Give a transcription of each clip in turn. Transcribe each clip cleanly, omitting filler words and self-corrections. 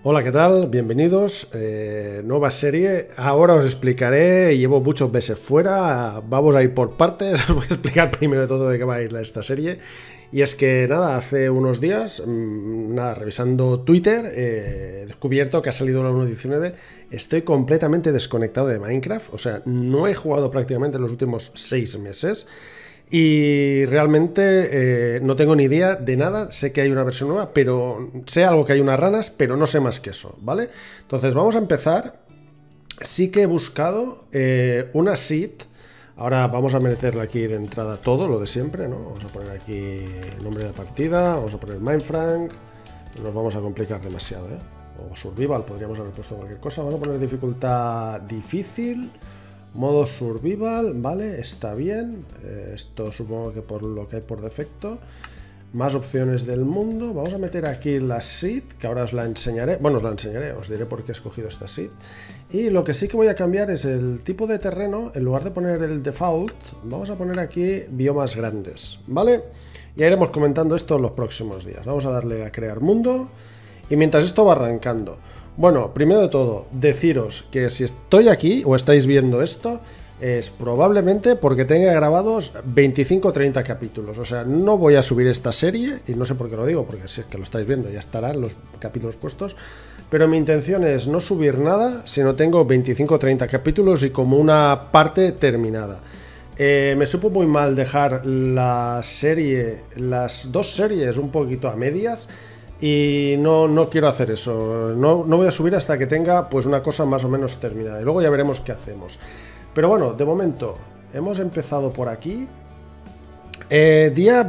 Hola, ¿qué tal? Bienvenidos. Nueva serie. Ahora os explicaré. Llevo muchos meses fuera. Vamos a ir por partes. Os voy a explicar primero de todo de qué va a ir esta serie. Y es que, nada, hace unos días, revisando Twitter, he descubierto que ha salido la 1.19. Estoy completamente desconectado de Minecraft. O sea, no he jugado prácticamente en los últimos 6 meses. Y realmente no tengo ni idea de nada. Sé que hay una versión nueva, pero sé algo que hay unas ranas, pero no sé más que eso, ¿vale? Entonces vamos a empezar. Sí que he buscado una seed. Ahora vamos a meterle aquí de entrada todo lo de siempre, ¿no? Vamos a poner aquí el nombre de la partida, vamos a poner Minefrank. No nos vamos a complicar demasiado, ¿eh? O Survival, podríamos haber puesto cualquier cosa. Vamos a poner dificultad difícil. Modo survival, vale, está bien. Esto supongo que por lo que hay por defecto. Más opciones del mundo. Vamos a meter aquí la seed, que ahora os la enseñaré. Bueno, os la enseñaré, os diré por qué he escogido esta seed. Y lo que sí que voy a cambiar es el tipo de terreno. En lugar de poner el default, vamos a poner aquí biomas grandes, ¿vale? Ya iremos comentando esto en los próximos días. Vamos a darle a crear mundo. Y mientras esto va arrancando, bueno, primero de todo, deciros que si estoy aquí o estáis viendo esto, es probablemente porque tenga grabados 25 o 30 capítulos. O sea, no voy a subir esta serie, y no sé por qué lo digo, porque si es que lo estáis viendo ya estarán los capítulos puestos. Pero mi intención es no subir nada si no tengo 25 o 30 capítulos y como una parte terminada. Me supo muy mal dejar la serie, las dos series un poquito a medias. Y no quiero hacer eso, no voy a subir hasta que tenga pues una cosa más o menos terminada. Y luego ya veremos qué hacemos. Pero bueno, de momento hemos empezado por aquí. Día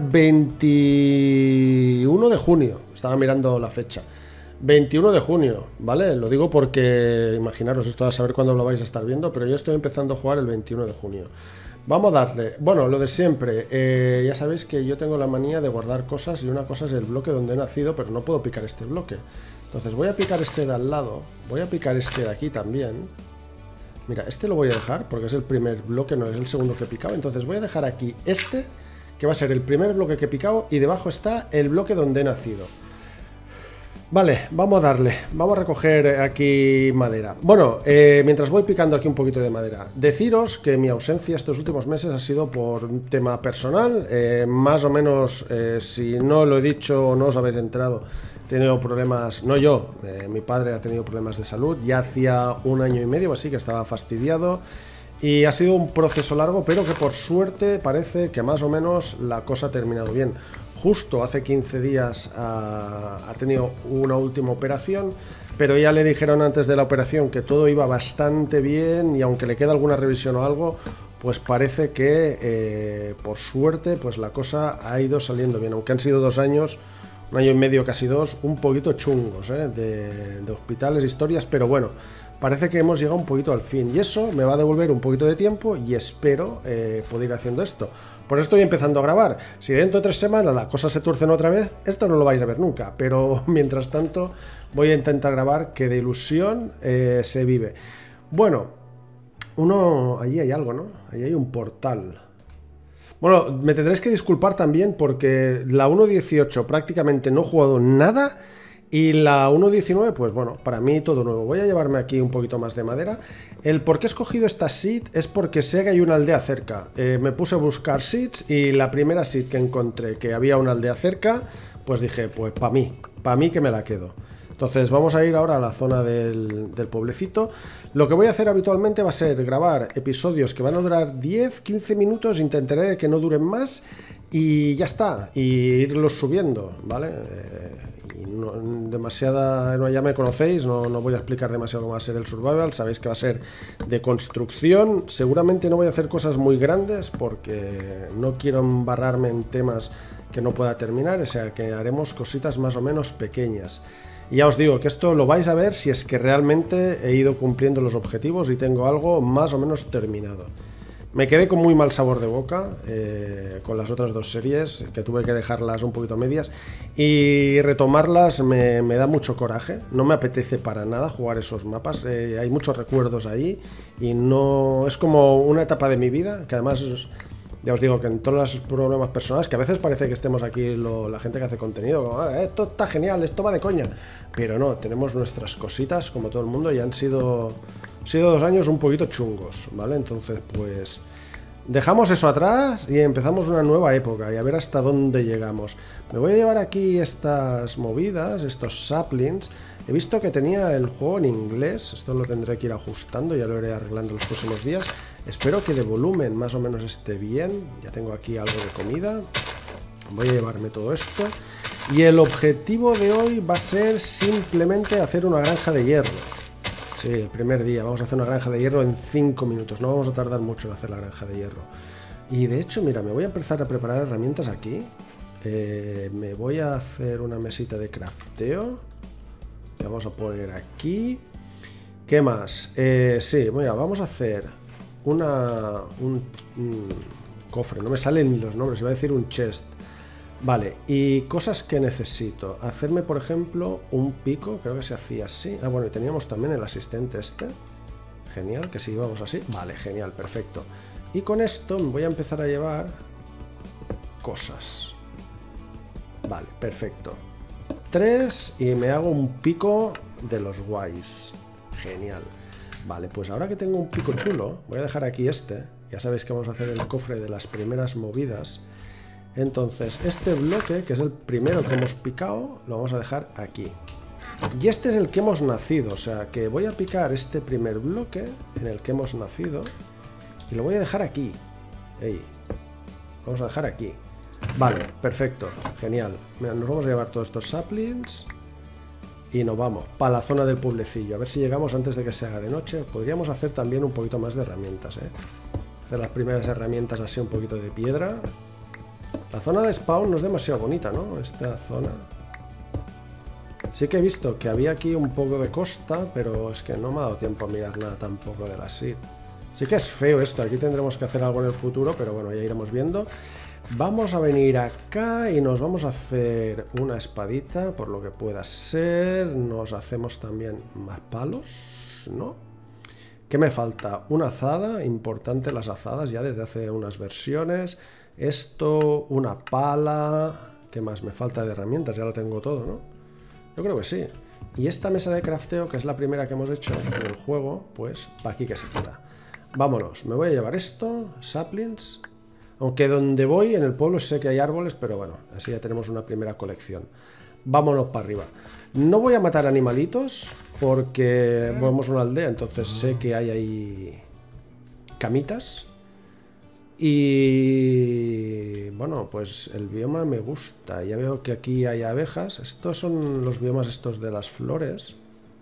21 de junio, estaba mirando la fecha. 21 de junio, ¿vale? Lo digo porque imaginaros esto a saber cuándo lo vais a estar viendo, pero yo estoy empezando a jugar el 21 de junio. Vamos a darle, bueno, lo de siempre, ya sabéis que yo tengo la manía de guardar cosas y una cosa es el bloque donde he nacido, pero no puedo picar este bloque. Entonces voy a picar este de al lado, voy a picar este de aquí también. Mira, este lo voy a dejar porque es el primer bloque, no es el segundo que he picado. Entonces voy a dejar aquí este, que va a ser el primer bloque que he picado, y debajo está el bloque donde he nacido. Vale, vamos a darle, vamos a recoger aquí madera. Bueno, mientras voy picando aquí un poquito de madera, deciros que mi ausencia estos últimos meses ha sido por un tema personal, más o menos, si no lo he dicho o no os habéis enterado, he tenido problemas, no yo, mi padre ha tenido problemas de salud, ya hacía 1 año y medio así que estaba fastidiado. Y ha sido un proceso largo, pero que por suerte parece que más o menos la cosa ha terminado bien. Justo hace 15 días ha tenido una última operación, pero ya le dijeron antes de la operación que todo iba bastante bien y aunque le queda alguna revisión o algo, pues parece que por suerte pues la cosa ha ido saliendo bien, aunque han sido 2 años, 1 año y medio, casi 2, un poquito chungos, de hospitales, historias, pero bueno, parece que hemos llegado un poquito al fin y eso me va a devolver un poquito de tiempo y espero poder ir haciendo esto. Por eso estoy empezando a grabar. Si dentro de 3 semanas las cosas se tuercen otra vez, esto no lo vais a ver nunca. Pero mientras tanto voy a intentar grabar, que de ilusión se vive. Bueno, allí hay algo, ¿no? Allí hay un portal. Bueno, me tendréis que disculpar también porque la 1.18 prácticamente no he jugado nada. Y la 1.19, pues bueno, para mí todo nuevo. Voy a llevarme aquí un poquito más de madera. El por qué he escogido esta seed es porque sé que hay una aldea cerca. Me puse a buscar seeds y la primera seed que encontré que había una aldea cerca, pues dije, pues para mí que me la quedo. Entonces vamos a ir ahora a la zona del pueblecito. Lo que voy a hacer habitualmente va a ser grabar episodios que van a durar 10-15 minutos. Intentaré que no duren más y ya está. Y irlos subiendo, ¿vale? Ya me conocéis, no voy a explicar demasiado cómo va a ser el survival, sabéis que va a ser de construcción, seguramente no voy a hacer cosas muy grandes porque no quiero embarrarme en temas que no pueda terminar, o sea que haremos cositas más o menos pequeñas. Y ya os digo que esto lo vais a ver si es que realmente he ido cumpliendo los objetivos y tengo algo más o menos terminado. Me quedé con muy mal sabor de boca con las otras 2 series, que tuve que dejarlas un poquito medias, y retomarlas me da mucho coraje. No me apetece para nada jugar esos mapas, hay muchos recuerdos ahí y no es como una etapa de mi vida que además Ya os digo que en todos los problemas personales, que a veces parece que estemos aquí la gente que hace contenido, como, esto está genial, esto va de coña. Pero no, tenemos nuestras cositas como todo el mundo y han sido 2 años un poquito chungos, ¿vale? Entonces, pues dejamos eso atrás y empezamos una nueva época y a ver hasta dónde llegamos. Me voy a llevar aquí estas movidas, estos saplings. He visto que tenía el juego en inglés, esto lo tendré que ir ajustando, ya lo iré arreglando los próximos días. Espero que de volumen más o menos esté bien, ya tengo aquí algo de comida. Voy a llevarme todo esto. Y el objetivo de hoy va a ser simplemente hacer una granja de hierro. Sí, el primer día vamos a hacer una granja de hierro en 5 minutos, no vamos a tardar mucho en hacer la granja de hierro. Y de hecho, mira, me voy a empezar a preparar herramientas aquí. Me voy a hacer una mesita de crafteo. Que vamos a poner aquí. ¿Qué más? Sí, mira, vamos a hacer un cofre. No me salen ni los nombres, iba a decir un chest. Vale, y cosas que necesito. Hacerme, por ejemplo, un pico. Creo que se hacía así. Ah, bueno, y teníamos también el asistente este. Genial, que si vamos así. Vale, genial, perfecto. Y con esto me voy a empezar a llevar cosas. Vale, perfecto. 3 y me hago un pico de los guays. Genial. Vale, pues ahora que tengo un pico chulo, voy a dejar aquí este. Ya sabéis que vamos a hacer el cofre de las primeras movidas. Entonces, este bloque, que es el primero que hemos picado, lo vamos a dejar aquí. Y este es el que hemos nacido, o sea que voy a picar este primer bloque en el que hemos nacido y lo voy a dejar aquí. Ey, vamos a dejar aquí. Vale, perfecto, genial. Mira, nos vamos a llevar todos estos saplings y nos vamos para la zona del pueblecillo. A ver si llegamos antes de que se haga de noche. Podríamos hacer también un poquito más de herramientas, hacer las primeras herramientas así un poquito de piedra. La zona de spawn no es demasiado bonita, ¿no? Esta zona. Sí que he visto que había aquí un poco de costa, pero es que no me ha dado tiempo a mirar nada tampoco de la seed. Sí que es feo esto, aquí tendremos que hacer algo en el futuro, pero bueno, ya iremos viendo. Vamos a venir acá y nos vamos a hacer una espadita, por lo que pueda ser. Nos hacemos también más palos, ¿no? ¿Qué me falta? Una azada, importante las azadas ya desde hace unas versiones. Esto, una pala. ¿Qué más me falta de herramientas? Ya lo tengo todo, ¿no? Yo creo que sí. Y esta mesa de crafteo, que es la primera que hemos hecho en el juego, pues para aquí que se queda. Vámonos, me voy a llevar esto, saplings. Aunque donde voy, en el pueblo sé que hay árboles, pero bueno, así ya tenemos una primera colección. Vámonos para arriba. No voy a matar animalitos porque vamos a una aldea, entonces sé que hay ahí camitas. Y bueno, pues el bioma me gusta. Ya veo que aquí hay abejas. Estos son los biomas estos de las flores.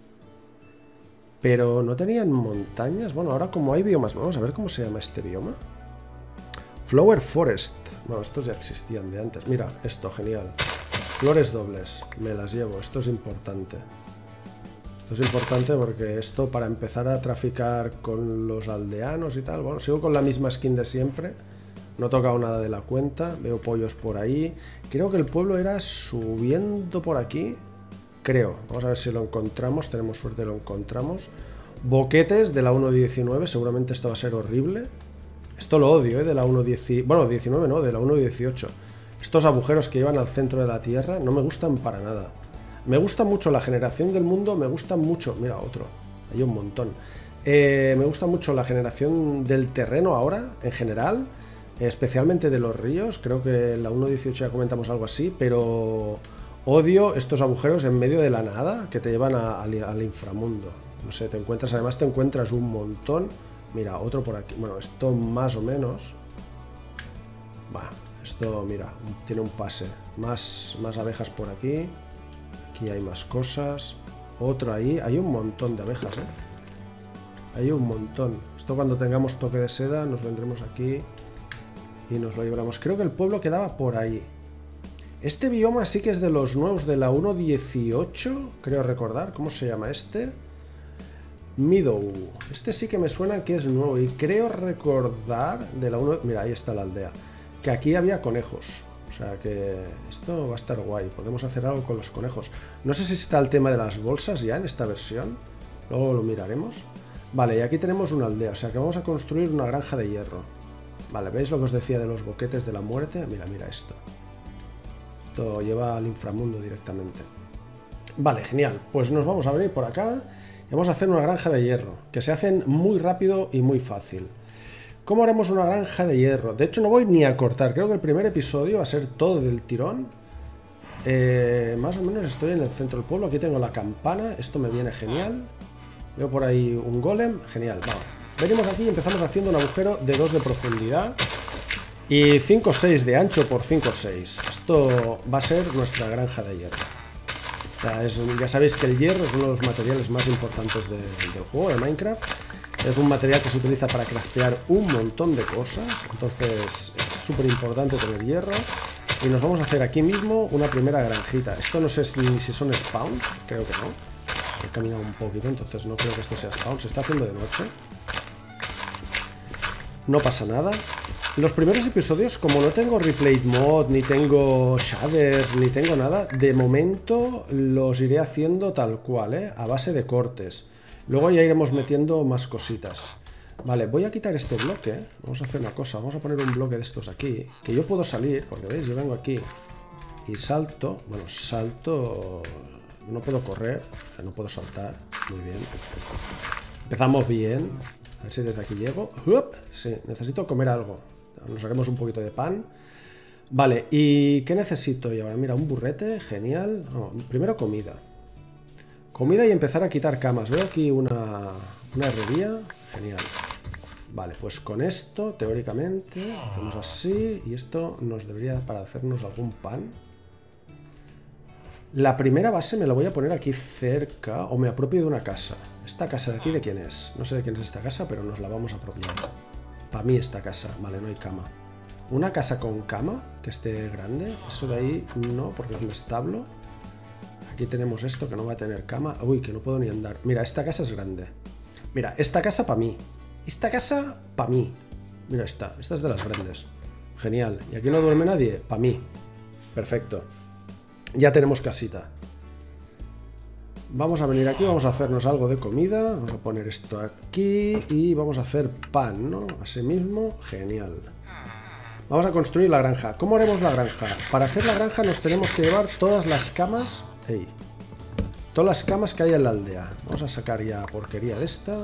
Pero no tenían montañas. Bueno, ahora como hay biomas, vamos a ver cómo se llama este bioma. Flower Forest. Bueno, estos ya existían de antes. Mira, esto, genial. Flores dobles, me las llevo. Esto es importante. Esto es importante porque esto para empezar a traficar con los aldeanos y tal. Bueno, sigo con la misma skin de siempre. No he tocado nada de la cuenta. Veo pollos por ahí. Creo que el pueblo era subiendo por aquí. Creo. Vamos a ver si lo encontramos. Tenemos suerte, lo encontramos. Boquetes de la 1.19. Seguramente esto va a ser horrible. Esto lo odio, de la 1.10. Bueno, 19 no, de la 1.18. Estos agujeros que llevan al centro de la Tierra no me gustan para nada. Me gusta mucho la generación del mundo, me gusta mucho... Mira, otro. Hay un montón. Me gusta mucho la generación del terreno ahora, en general. Especialmente de los ríos. Creo que en la 1.18 ya comentamos algo así, pero... Odio estos agujeros en medio de la nada que te llevan al inframundo. No sé, te encuentras... Además te encuentras un montón... Mira, otro por aquí. Bueno, esto más o menos. Va, esto, mira, tiene un pase. Más abejas por aquí. Aquí hay más cosas. Otro ahí. Hay un montón de abejas, Hay un montón. Esto cuando tengamos toque de seda nos vendremos aquí y nos lo llevaremos. Creo que el pueblo quedaba por ahí. Este bioma sí que es de los nuevos de la 1.18, creo recordar. ¿Cómo se llama este? Meadow. Este sí que me suena que es nuevo y creo recordar de la 1... Mira, ahí está la aldea. Que aquí había conejos. O sea que esto va a estar guay. Podemos hacer algo con los conejos. No sé si está el tema de las bolsas ya en esta versión. Luego lo miraremos. Vale, y aquí tenemos una aldea. O sea que vamos a construir una granja de hierro. Vale, ¿veis lo que os decía de los boquetes de la muerte? Mira, mira esto. Esto lleva al inframundo directamente. Vale, genial. Pues nos vamos a venir por acá y vamos a hacer una granja de hierro, que se hacen muy rápido y muy fácil. ¿Cómo haremos una granja de hierro? De hecho, no voy ni a cortar. Creo que el primer episodio va a ser todo del tirón. Más o menos estoy en el centro del pueblo. Aquí tengo la campana. Esto me viene genial. Veo por ahí un golem. Genial, vamos. Venimos aquí y empezamos haciendo un agujero de 2 de profundidad y 5,6 de ancho por 5,6. Esto va a ser nuestra granja de hierro. O sea, ya sabéis que el hierro es uno de los materiales más importantes del juego de Minecraft. Es un material que se utiliza para craftear un montón de cosas. Entonces es súper importante tener hierro. Y nos vamos a hacer aquí mismo una primera granjita. Esto no sé ni si son spawns. Creo que no. He caminado un poquito, entonces no creo que esto sea spawn. Se está haciendo de noche. No pasa nada. Los primeros episodios, como no tengo replay mod, ni tengo shaders, ni tengo nada, de momento los iré haciendo tal cual, a base de cortes. Luego ya iremos metiendo más cositas. Vale, voy a quitar este bloque. Vamos a hacer una cosa, vamos a poner un bloque de estos aquí, que yo puedo salir, porque veis, yo vengo aquí y salto. Bueno, salto... No puedo correr, o sea, no puedo saltar. Muy bien. Empezamos bien. A ver si desde aquí llego. ¡Up! Sí, necesito comer algo. Nos haremos un poquito de pan. Vale, ¿y qué necesito? Y ahora, mira, un burrete, genial. No, primero comida. Comida y empezar a quitar camas. Veo aquí una herrería. Genial. Vale, pues con esto, teóricamente, hacemos así. Y esto nos debería para hacernos algún pan. La primera base me la voy a poner aquí cerca, o me apropio de una casa. ¿Esta casa de aquí de quién es? No sé de quién es esta casa, pero nos la vamos a apropiar. Para mí esta casa, vale, no hay cama. Una casa con cama, que esté grande, eso de ahí no, porque es un establo. Aquí tenemos esto, que no va a tener cama. Uy, que no puedo ni andar. Mira, esta casa es grande. Mira, esta casa para mí. Esta casa para mí. Mira esta es de las grandes. Genial. ¿Y aquí no duerme nadie? Para mí. Perfecto. Ya tenemos casita. Vamos a venir aquí, vamos a hacernos algo de comida. Vamos a poner esto aquí y vamos a hacer pan, ¿no? Así mismo, genial. Vamos a construir la granja. ¿Cómo haremos la granja? Para hacer la granja nos tenemos que llevar todas las camas. ¡Ey! Todas las camas que hay en la aldea. Vamos a sacar ya porquería de esta.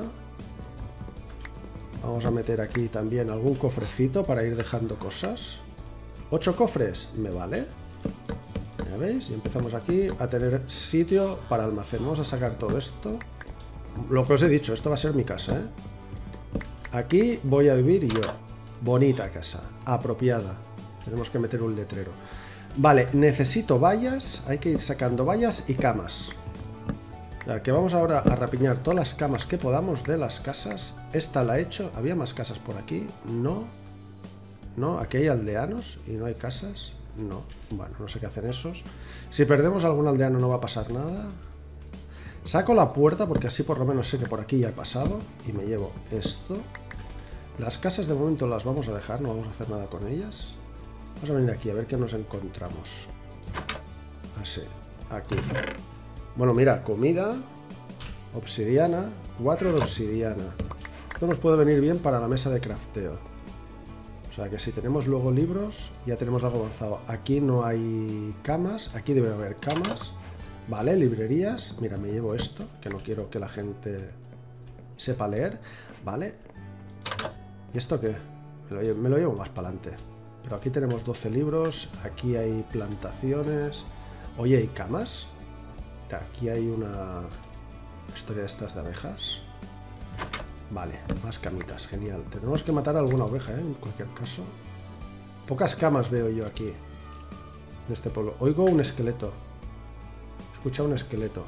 Vamos a meter aquí también algún cofrecito para ir dejando cosas. 8 cofres, me vale. Ya veis, y empezamos aquí a tener sitio para almacén. Vamos a sacar todo esto. Lo que os he dicho, esto va a ser mi casa, ¿eh? Aquí voy a vivir yo. Bonita casa, apropiada. Tenemos que meter un letrero. Vale, necesito vallas. Hay que ir sacando vallas y camas. O sea, que vamos ahora a rapiñar todas las camas que podamos de las casas. Esta la he hecho. ¿Había más casas por aquí? No. No, aquí hay aldeanos y no hay casas. No, bueno, no sé qué hacen esos. Si perdemos algún aldeano no va a pasar nada. Saco la puerta porque así por lo menos sé que por aquí ya he pasado. Y me llevo esto. Las casas de momento las vamos a dejar, no vamos a hacer nada con ellas. Vamos a venir aquí a ver qué nos encontramos. Así, aquí. Bueno, mira, comida, obsidiana, 4 de obsidiana. Esto nos puede venir bien para la mesa de crafteo. O sea que si tenemos luego libros, ya tenemos algo avanzado. Aquí no hay camas, aquí debe haber camas. Vale, librerías. Mira, me llevo esto, que no quiero que la gente sepa leer. Vale. ¿Y esto qué? Me lo llevo más para adelante. Pero aquí tenemos 12 libros, aquí hay plantaciones. Oye, ¿hay camas? Mira, aquí hay una historia de estas de abejas. Vale, más camitas, genial. Tenemos que matar a alguna oveja, ¿eh? En cualquier caso. Pocas camas veo yo aquí, en este pueblo. Oigo un esqueleto. Escucha un esqueleto.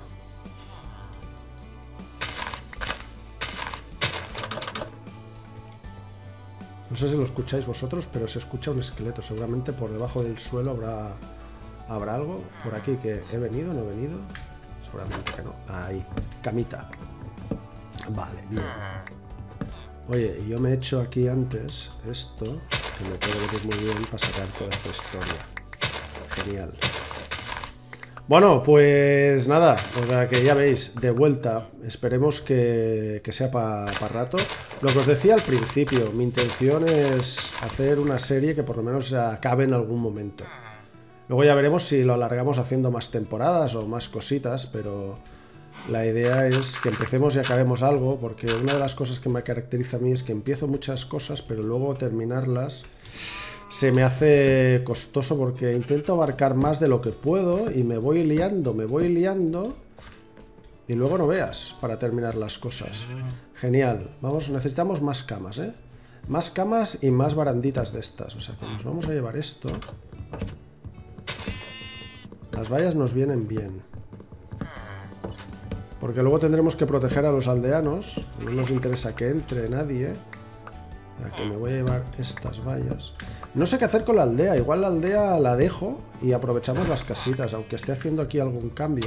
No sé si lo escucháis vosotros, pero se escucha un esqueleto. Seguramente por debajo del suelo habrá algo. Por aquí que he venido, no he venido. Seguramente que no. Ahí, camita. Vale, bien. Oye, yo me he hecho aquí antes esto, que me puede venir muy bien para sacar toda esta historia. Genial. Bueno, pues nada, o sea que ya veis, de vuelta, esperemos que sea para rato. Lo que os decía al principio, mi intención es hacer una serie que por lo menos acabe en algún momento. Luego ya veremos si lo alargamos haciendo más temporadas o más cositas, pero la idea es que empecemos y acabemos algo, porque una de las cosas que me caracteriza a mí es que empiezo muchas cosas, pero luego terminarlas se me hace costoso porque intento abarcar más de lo que puedo y me voy liando y luego no veas para terminar las cosas. Genial. Vamos, necesitamos más camas, ¿eh? Más camas y más baranditas de estas. O sea que nos vamos a llevar esto. Las vallas nos vienen bien. Porque luego tendremos que proteger a los aldeanos. No nos interesa que entre nadie. O sea que me voy a llevar estas vallas. No sé qué hacer con la aldea. Igual la aldea la dejo y aprovechamos las casitas. Aunque esté haciendo aquí algún cambio.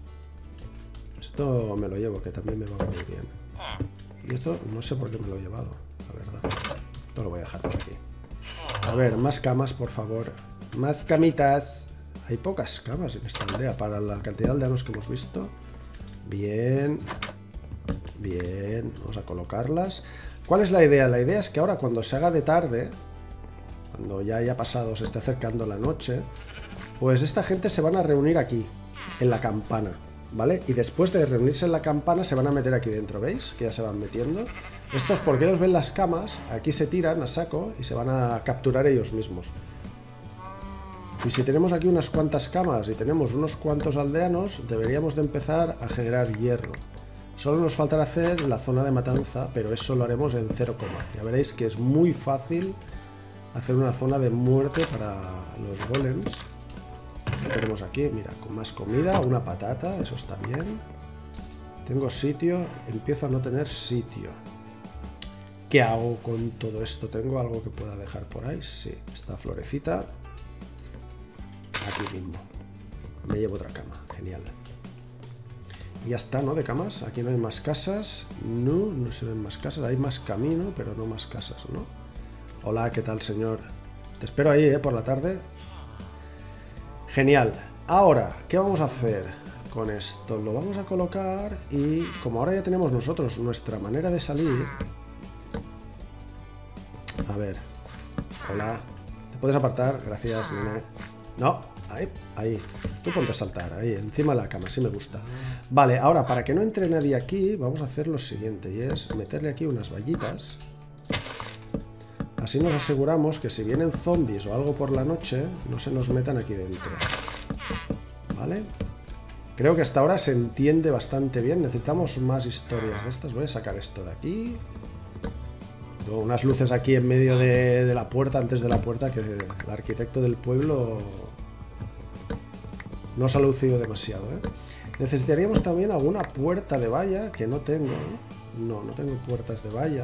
Esto me lo llevo, que también me va a venir bien. Y esto no sé por qué me lo he llevado, la verdad. Esto lo voy a dejar por aquí. A ver, más camas, por favor. Más camitas. Hay pocas camas en esta aldea para la cantidad de aldeanos que hemos visto. Bien. Bien. Vamos a colocarlas. ¿Cuál es la idea? La idea es que ahora cuando se haga de tarde, cuando ya haya pasado, se esté acercando la noche, pues esta gente se van a reunir aquí, en la campana, ¿vale? Y después de reunirse en la campana se van a meter aquí dentro, ¿veis? Que ya se van metiendo. Esto es porque ellos ven las camas, aquí se tiran a saco y se van a capturar ellos mismos. Y si tenemos aquí unas cuantas camas y tenemos unos cuantos aldeanos, deberíamos de empezar a generar hierro. Solo nos faltará hacer la zona de matanza, pero eso lo haremos en 0, ya veréis que es muy fácil hacer una zona de muerte para los golems. ¿Qué tenemos aquí? Mira, con más comida, una patata, eso está bien. Tengo sitio, empiezo a no tener sitio. ¿Qué hago con todo esto? ¿Tengo algo que pueda dejar por ahí? Sí, esta florecita. Aquí mismo. Me llevo otra cama, genial. Y ya está, ¿no? De camas. Aquí no hay más casas. No, no se ven más casas. Hay más camino, pero no más casas, ¿no? Hola, ¿qué tal, señor? Te espero ahí, por la tarde. Genial. Ahora, ¿qué vamos a hacer con esto? Lo vamos a colocar y como ahora ya tenemos nosotros nuestra manera de salir... A ver. Hola. ¿Te puedes apartar? Gracias, nene. No, ahí. Tú ponte a saltar, ahí, encima de la cama, así me gusta. Vale, ahora, para que no entre nadie aquí, vamos a hacer lo siguiente, y es meterle aquí unas vallitas. Así nos aseguramos que si vienen zombies o algo por la noche, no se nos metan aquí dentro. ¿Vale? Creo que hasta ahora se entiende bastante bien. Necesitamos más historias de estas. Voy a sacar esto de aquí. Luego unas luces aquí en medio de la puerta, antes de la puerta, que el arquitecto del pueblo no se ha lucido demasiado, ¿eh? Necesitaríamos también alguna puerta de valla, que no tengo. No tengo puertas de valla.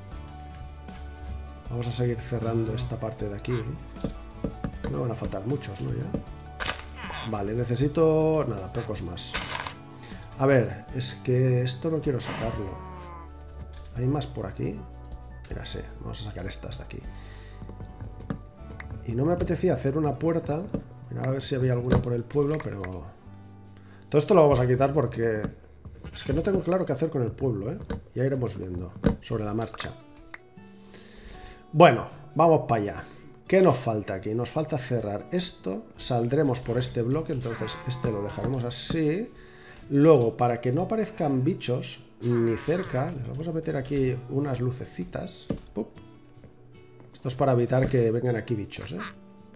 Vamos a seguir cerrando esta parte de aquí. No van a faltar muchos, ¿no? Ya. Vale, necesito... nada, pocos más. A ver, es que esto no quiero sacarlo. ¿Hay más por aquí? Mira, sí, vamos a sacar estas de aquí. Y no me apetecía hacer una puerta. Mira, a ver si había alguna por el pueblo, pero... todo esto lo vamos a quitar porque... es que no tengo claro qué hacer con el pueblo, ¿eh? Ya iremos viendo sobre la marcha. Bueno, vamos para allá. ¿Qué nos falta aquí? Nos falta cerrar esto. Saldremos por este bloque, entonces este lo dejaremos así. Luego, para que no aparezcan bichos ni cerca, les vamos a meter aquí unas lucecitas. ¡Pup! Esto es para evitar que vengan aquí bichos, ¿eh?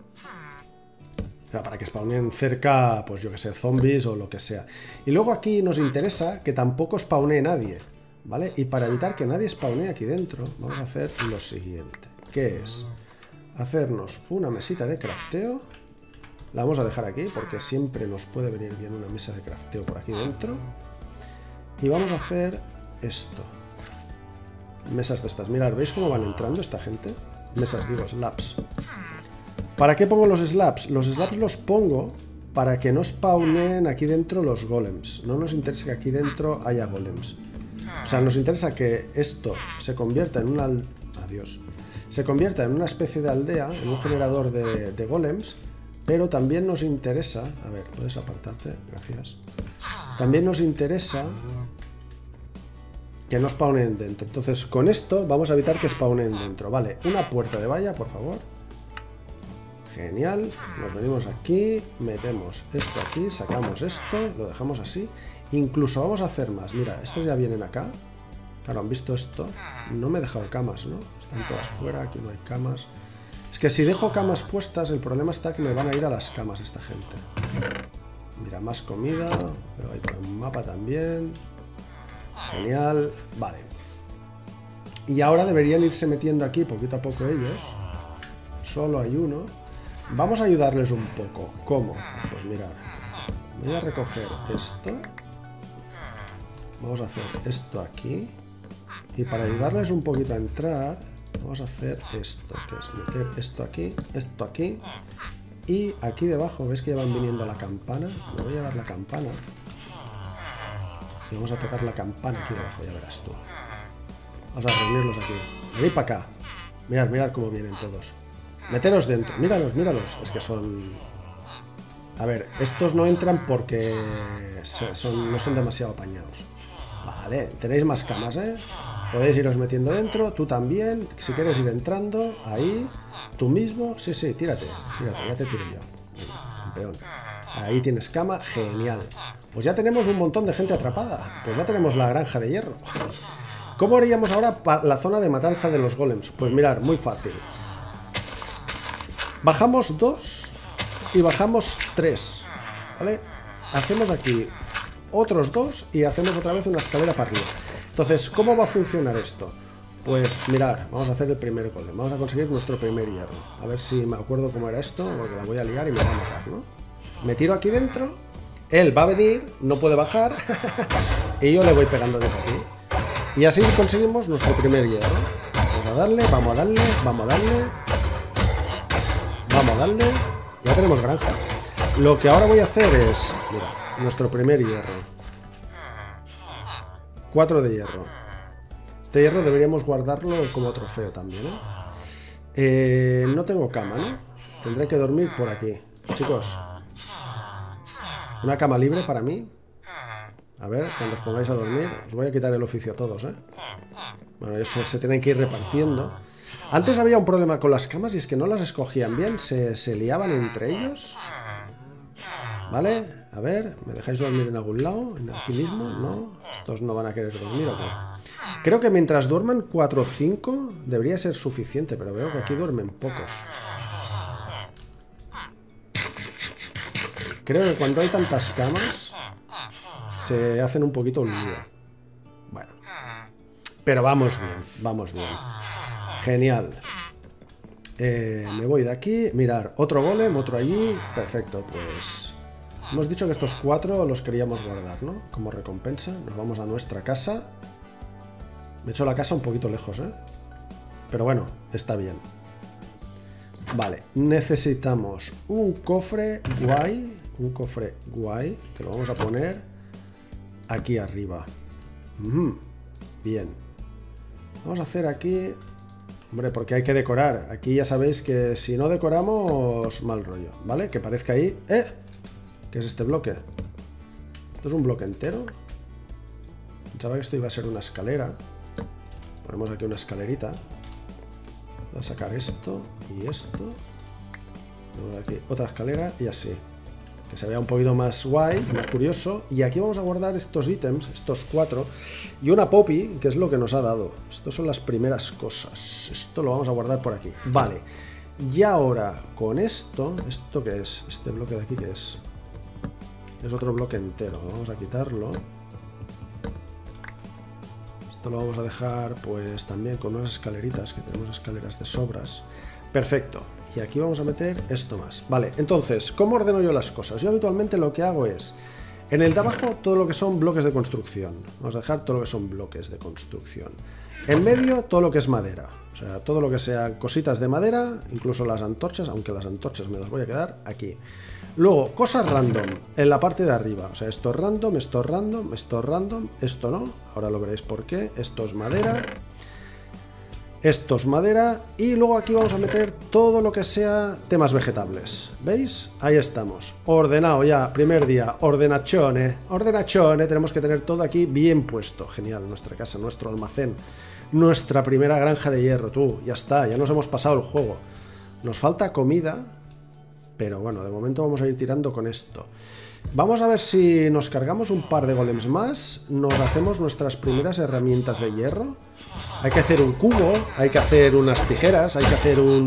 O sea, para que spawnen cerca, pues yo que sé, zombies o lo que sea. Y luego aquí nos interesa que tampoco spawnee nadie, ¿vale? Y para evitar que nadie spawnee aquí dentro, vamos a hacer lo siguiente. ¿Qué es? Hacernos una mesita de crafteo. La vamos a dejar aquí porque siempre nos puede venir bien una mesa de crafteo por aquí dentro. Y vamos a hacer esto. Mesas de estas. Mirad, ¿veis cómo van entrando esta gente? Mesas, digo, slabs. ¿Para qué pongo los slabs? Los slabs los pongo para que no spawnen aquí dentro los golems. No nos interesa que aquí dentro haya golems. O sea, nos interesa que esto se convierta en una... adiós. Se convierta en una especie de aldea, en un generador de golems, Pero también nos interesa... A ver, puedes apartarte, gracias. También nos interesa que no spawnen dentro. Entonces, con esto vamos a evitar que spawnen dentro. Vale, una puerta de valla, por favor. Genial. Nos venimos aquí, metemos esto aquí, sacamos esto, lo dejamos así. Incluso vamos a hacer más. Mira, estos ya vienen acá. Claro, han visto esto. No me he dejado camas, ¿no? Están todas fuera, aquí no hay camas. Es que si dejo camas puestas, el problema está que me van a ir a las camas esta gente. Mira, más comida. Veo ahí por un mapa también. Genial. Vale. Y ahora deberían irse metiendo aquí poquito a poco ellos. Solo hay uno. Vamos a ayudarles un poco. ¿Cómo? Pues mirad. Voy a recoger esto. Vamos a hacer esto aquí. Y para ayudarles un poquito a entrar, vamos a hacer esto, que es meter esto aquí, y aquí debajo, ¿ves que ya van viniendo a la campana? Me voy a dar la campana. Y vamos a tocar la campana aquí debajo, ya verás tú. Vamos a reunirlos aquí. Venid para acá. Mirad, mirad cómo vienen todos. Meteros dentro. Míralos, míralos. Es que son... A ver, estos no entran porque no son demasiado apañados. Vale, tenéis más camas, ¿eh? Podéis iros metiendo dentro, tú también. Si quieres ir entrando, ahí. Tú mismo, sí, sí, tírate, ya te tiro yo. Venga, campeón. Ahí tienes cama, genial. Pues ya tenemos un montón de gente atrapada. Pues ya tenemos la granja de hierro. ¿Cómo haríamos ahora para la zona de matanza de los golems? Pues mirar, muy fácil. Bajamos 2 y bajamos 3, ¿vale? Hacemos aquí otros 2 y hacemos otra vez una escalera para arriba. Entonces, ¿cómo va a funcionar esto? Pues mirar, vamos a hacer el primer golem. Vamos a conseguir nuestro primer hierro. A ver si me acuerdo cómo era esto, porque la voy a liar y me va a matar, ¿no? Me tiro aquí dentro, él va a venir, no puede bajar, y yo le voy pegando desde aquí. Y así conseguimos nuestro primer hierro. Vamos a darle, vamos a darle, vamos a darle. Vamos a darle. Ya tenemos granja. Lo que ahora voy a hacer es... Mira, nuestro primer hierro. 4 de hierro. Este hierro deberíamos guardarlo como trofeo también, ¿eh? No tengo cama, ¿no? Tendré que dormir por aquí. Chicos. Una cama libre para mí. A ver, cuando os pongáis a dormir. Os voy a quitar el oficio a todos, ¿eh? Bueno, eso se tienen que ir repartiendo. Antes había un problema con las camas y es que no las escogían bien. Se liaban entre ellos. ¿Vale? A ver, ¿me dejáis dormir en algún lado? ¿Aquí mismo? ¿No? ¿Estos no van a querer dormir o qué? Creo que mientras duerman 4 o 5 debería ser suficiente, pero veo que aquí duermen pocos. Creo que cuando hay tantas camas se hacen un poquito un lío. Bueno. Pero vamos bien, vamos bien. Genial. Me voy de aquí. Mirar, otro golem, otro allí. Perfecto, pues... Hemos dicho que estos 4 los queríamos guardar, ¿no? Como recompensa. Nos vamos a nuestra casa. Me he hecho la casa un poquito lejos, ¿eh? Pero bueno, está bien. Vale, necesitamos un cofre guay. Un cofre guay, que lo vamos a poner aquí arriba. Bien. Vamos a hacer aquí... Hombre, porque hay que decorar. Aquí ya sabéis que si no decoramos, mal rollo, ¿vale? Que parezca ahí... ¿Qué es este bloque? ¿Esto es un bloque entero? Pensaba que esto iba a ser una escalera. Ponemos aquí una escalerita. Voy a sacar esto y esto. Ponemos aquí otra escalera y así. Que se vea un poquito más guay, más curioso. Y aquí vamos a guardar estos ítems, estos 4. Y una poppy, que es lo que nos ha dado. Estas son las primeras cosas. Esto lo vamos a guardar por aquí. Vale. Y ahora, con esto... ¿Esto qué es? Este bloque de aquí, ¿qué es? Es otro bloque entero. Vamos a quitarlo. Esto lo vamos a dejar, pues, también con unas escaleritas, que tenemos escaleras de sobras. Perfecto. Y aquí vamos a meter esto más. Vale, entonces, ¿cómo ordeno yo las cosas? Yo habitualmente lo que hago es, en el de abajo, todo lo que son bloques de construcción. Vamos a dejar todo lo que son bloques de construcción. En medio, todo lo que es madera. O sea, todo lo que sean cositas de madera, incluso las antorchas, aunque las antorchas me las voy a quedar aquí. Luego, cosas random, en la parte de arriba. O sea, esto es random, esto es random, esto es random, esto no. Ahora lo veréis por qué. Esto es madera. Esto es madera y luego aquí vamos a meter todo lo que sea temas vegetables. ¿Veis? Ahí estamos. Ordenado ya, primer día. Ordenachone. Ordenachone. Tenemos que tener todo aquí bien puesto. Genial, nuestra casa, nuestro almacén. Nuestra primera granja de hierro, tú. Ya está, ya nos hemos pasado el juego. Nos falta comida, pero bueno, de momento vamos a ir tirando con esto. Vamos a ver si nos cargamos un par de golems más. Nos hacemos nuestras primeras herramientas de hierro. Hay que hacer un cubo, hay que hacer unas tijeras, hay que hacer un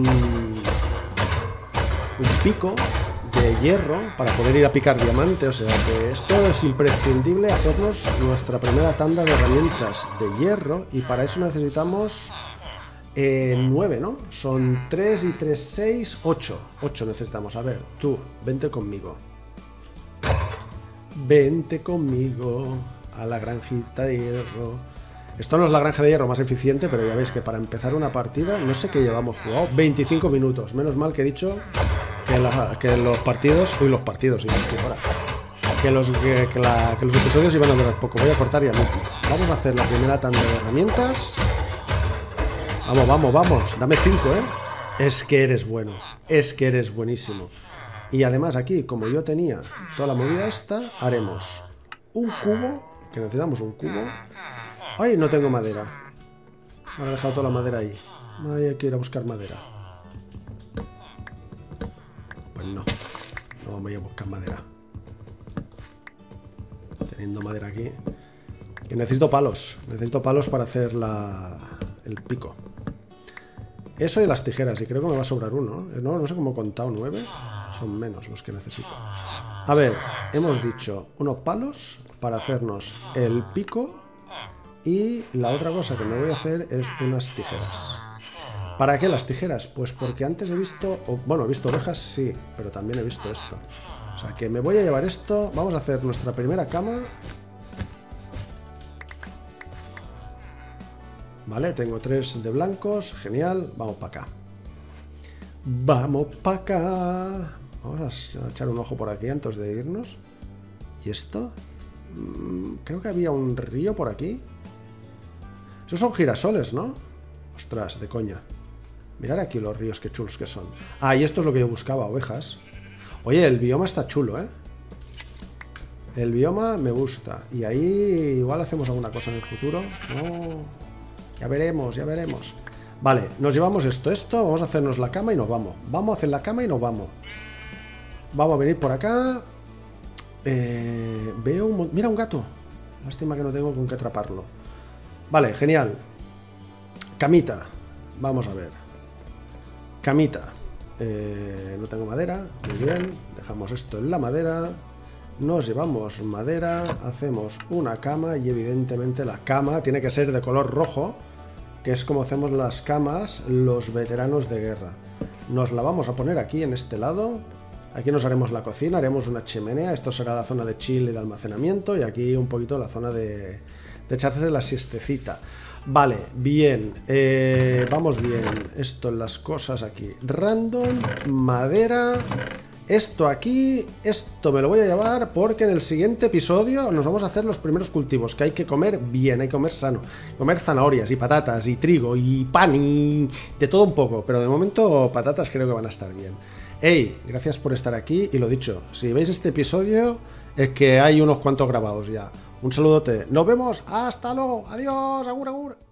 pico de hierro para poder ir a picar diamante. O sea que esto es imprescindible, hacernos nuestra primera tanda de herramientas de hierro. Y para eso necesitamos 9, ¿no? Son 3 y 3, 6, 8. 8 necesitamos. A ver, tú, vente conmigo. Vente conmigo a la granjita de hierro. Esto no es la granja de hierro más eficiente, pero ya veis que para empezar una partida, no sé qué llevamos jugado, 25 minutos. Menos mal que he dicho que los partidos, uy, los partidos, que los episodios iban a durar poco. Voy a cortar ya mismo. Vamos a hacer la primera tanda de herramientas. Vamos, vamos, vamos. Dame 5, ¿eh? Es que eres bueno. Es que eres buenísimo. Y además aquí, como yo tenía toda la movida esta, haremos un cubo, que necesitamos un cubo. ¡Ay, no tengo madera! Me he dejado toda la madera ahí. Ay, hay que ir a buscar madera. Pues no. No vamos a ir a buscar madera. Teniendo madera aquí. Que necesito palos. Necesito palos para hacer el pico. Eso y las tijeras. Y creo que me va a sobrar uno. No sé cómo he contado. 9. Son menos los que necesito. A ver, hemos dicho unos palos para hacernos el pico. Y la otra cosa que me voy a hacer es unas tijeras. ¿Para qué las tijeras? Pues porque antes he visto... Bueno, he visto ovejas, sí, pero también he visto esto. O sea que me voy a llevar esto. Vamos a hacer nuestra primera cama. Vale, tengo 3 de blancos. Genial, vamos para acá. Vamos para acá. Vamos a echar un ojo por aquí antes de irnos. ¿Y esto? Creo que había un río por aquí. Esos son girasoles, ¿no? Ostras, de coña. Mirad aquí los ríos, qué chulos que son. Ah, y esto es lo que yo buscaba, ovejas. Oye, el bioma está chulo, ¿eh? El bioma me gusta. Y ahí igual hacemos alguna cosa en el futuro. No. Ya veremos, ya veremos. Vale, nos llevamos esto. Vamos a hacernos la cama y nos vamos. Vamos a hacer la cama y nos vamos. Vamos a venir por acá. Veo un... Mira, un gato. Lástima que no tengo con qué atraparlo. Vale, genial. Camita. Vamos a ver. Camita. No tengo madera. Muy bien. Dejamos esto en la madera. Nos llevamos madera. Hacemos una cama. Y evidentemente la cama tiene que ser de color rojo, que es como hacemos las camas los veteranos de guerra. Nos la vamos a poner aquí en este lado. Aquí nos haremos la cocina. Haremos una chimenea. Esto será la zona de chill y de almacenamiento. Y aquí un poquito la zona de echarse la siestecita. Vale, bien. Vamos bien. Esto en las cosas aquí. Random, madera. Esto aquí, esto me lo voy a llevar porque en el siguiente episodio nos vamos a hacer los primeros cultivos, que hay que comer bien, hay que comer sano. Comer zanahorias y patatas y trigo y pan y de todo un poco. Pero de momento patatas creo que van a estar bien. Hey, gracias por estar aquí y lo dicho, si veis este episodio es que hay unos cuantos grabados ya. Un saludote, nos vemos, hasta luego, adiós, agur, agur.